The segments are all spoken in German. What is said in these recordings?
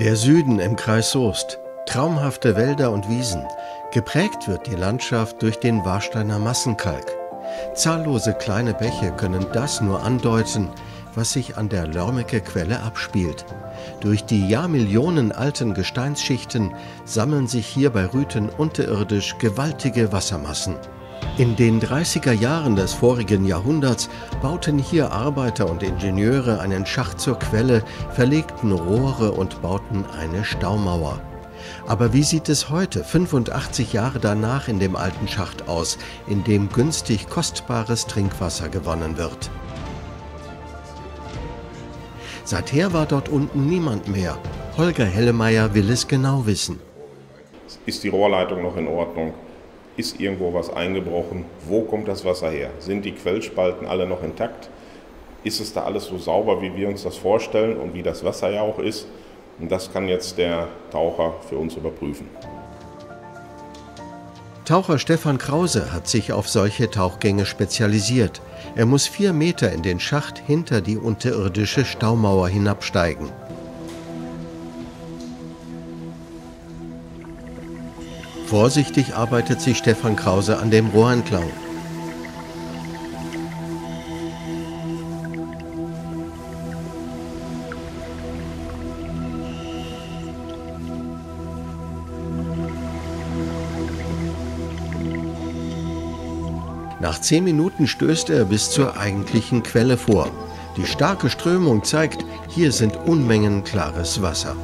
Der Süden im Kreis Soest. Traumhafte Wälder und Wiesen. Geprägt wird die Landschaft durch den Warsteiner Massenkalk. Zahllose kleine Bäche können das nur andeuten, was sich an der Lörmecke-Quelle abspielt. Durch die jahrmillionenalten Gesteinsschichten sammeln sich hier bei Rüthen unterirdisch gewaltige Wassermassen. In den 30er Jahren des vorigen Jahrhunderts bauten hier Arbeiter und Ingenieure einen Schacht zur Quelle, verlegten Rohre und bauten eine Staumauer. Aber wie sieht es heute, 85 Jahre danach, in dem alten Schacht aus, in dem günstig kostbares Trinkwasser gewonnen wird? Seither war dort unten niemand mehr. Holger Hellemeyer will es genau wissen. Ist die Rohrleitung noch in Ordnung? Ist irgendwo was eingebrochen? Wo kommt das Wasser her? Sind die Quellspalten alle noch intakt? Ist es da alles so sauber, wie wir uns das vorstellen und wie das Wasser ja auch ist? Und das kann jetzt der Taucher für uns überprüfen. Taucher Stefan Krause hat sich auf solche Tauchgänge spezialisiert. Er muss 4 Meter in den Schacht hinter die unterirdische Staumauer hinabsteigen. Vorsichtig arbeitet sich Stefan Krause an dem Rohr entlang. Nach 10 Minuten stößt er bis zur eigentlichen Quelle vor. Die starke Strömung zeigt, hier sind Unmengen klares Wasser.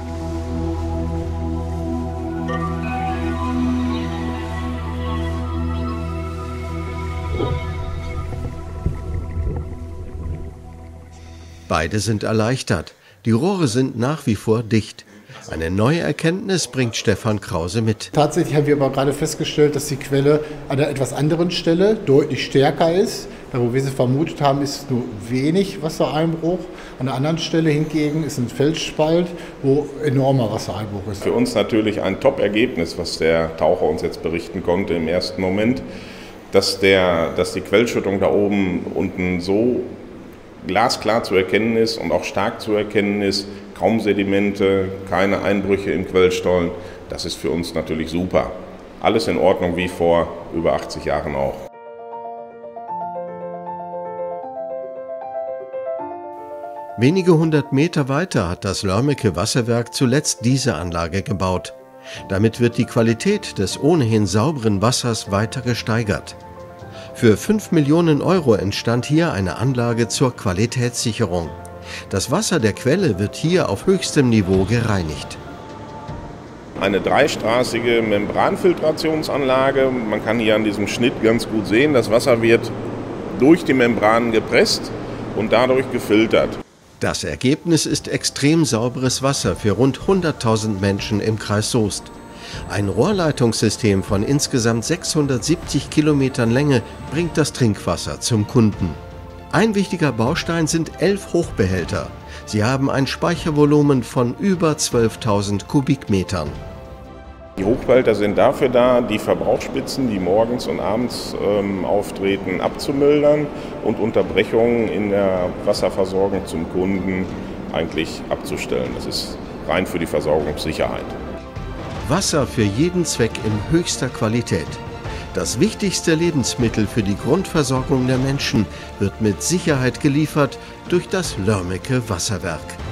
Beide sind erleichtert. Die Rohre sind nach wie vor dicht. Eine neue Erkenntnis bringt Stefan Krause mit. Tatsächlich haben wir aber gerade festgestellt, dass die Quelle an einer etwas anderen Stelle deutlich stärker ist. Da, wo wir sie vermutet haben, ist nur wenig Wassereinbruch. An der anderen Stelle hingegen ist ein Felsspalt, wo enormer Wassereinbruch ist. Für uns natürlich ein Top-Ergebnis, was der Taucher uns jetzt berichten konnte im ersten Moment, dass die Quellschüttung da oben unten so glasklar zu erkennen ist und auch stark zu erkennen ist, kaum Sedimente, keine Einbrüche im Quellstollen. Das ist für uns natürlich super. Alles in Ordnung wie vor über 80 Jahren auch. Wenige 100 Meter weiter hat das Lörmecke Wasserwerk zuletzt diese Anlage gebaut. Damit wird die Qualität des ohnehin sauberen Wassers weiter gesteigert. Für 5 Millionen Euro entstand hier eine Anlage zur Qualitätssicherung. Das Wasser der Quelle wird hier auf höchstem Niveau gereinigt. Eine dreistraßige Membranfiltrationsanlage. Man kann hier an diesem Schnitt ganz gut sehen, das Wasser wird durch die Membranen gepresst und dadurch gefiltert. Das Ergebnis ist extrem sauberes Wasser für rund 100.000 Menschen im Kreis Soest. Ein Rohrleitungssystem von insgesamt 670 Kilometern Länge bringt das Trinkwasser zum Kunden. Ein wichtiger Baustein sind 11 Hochbehälter. Sie haben ein Speichervolumen von über 12.000 Kubikmetern. Die Hochbehälter sind dafür da, die Verbrauchsspitzen, die morgens und abends auftreten, abzumildern und Unterbrechungen in der Wasserversorgung zum Kunden eigentlich abzustellen. Das ist rein für die Versorgungssicherheit. Wasser für jeden Zweck in höchster Qualität. Das wichtigste Lebensmittel für die Grundversorgung der Menschen wird mit Sicherheit geliefert durch das Lörmecke Wasserwerk.